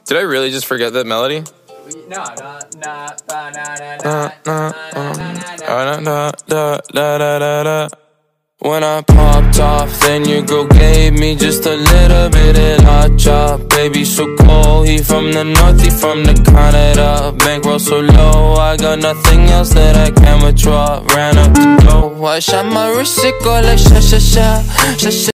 Did I really just forget that melody? No. When I popped off, then your girl gave me just a little bit of la chop. Baby so cold, he from the north, he from the Canada. Bankroll so low, I got nothing else that I can withdraw. Ran up the dough, I shot my wrist, it go like sha sha sha, sha sha.